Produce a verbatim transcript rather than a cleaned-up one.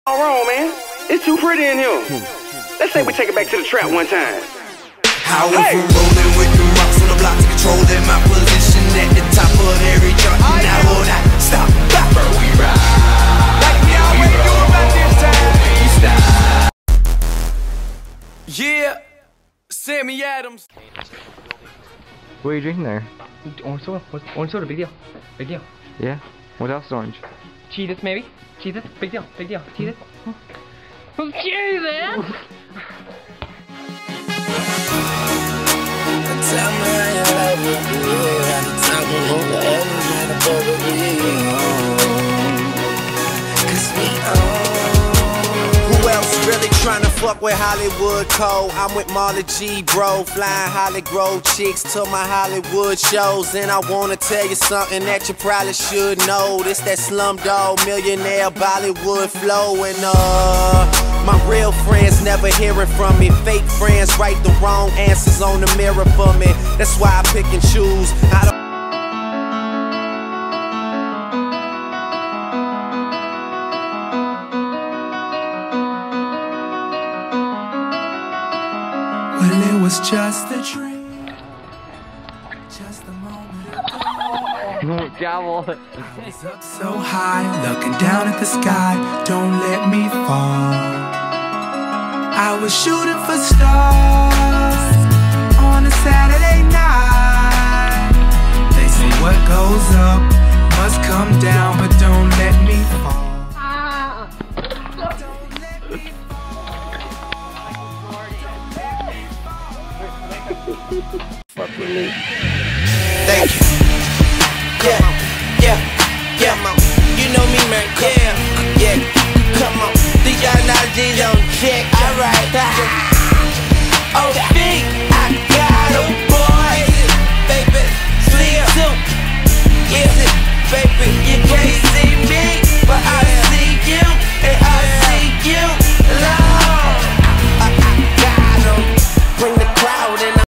All wrong, man. It's too pretty in here. Let's say we take it back to the trap one time. I went hey. from rolling with the rocks on the block to controlling my position at the top of every chart. Oh, now yeah. Will not stop. Bopper, we ride. Like we always do about this time. We stop. Yeah, Sammy Adams. What are you drinking there? Orange soda. Orange soda, big deal. Big deal. Yeah. What else is orange? Cheez-Its, maybe. Cheez-Its, big deal. Big deal. Cheez-Its. Cheez-Its. Tell me how you love me, yeah. Tell me who the hell is in the boat with me. Cause we own. Who else really tryna fuck with Hollywood Cole? I'm with Marley G, bro. Flying Holly Grove chicks to my Hollywood shows. And I wanna tell you something that you probably should know. This that Slumdog Millionaire Bollywood flow. And uh my real friends never hearing from me. Fake friends write the wrong answers on the mirror for me. That's why I pick and choose. I don't Well, it was just a dream. Just a moment ago. No, devil. I was up so high, looking down at the sky. Don't let me fall. I was shooting for stars on a Saturday night. They say what goes up must come down, but don't let me fall. Ah. Don't let me fall. Fuck with me. Thank you. Yeah, yeah, yeah. You know me, man. Yeah, yeah. Come on. The y'all not G's on check. Alright.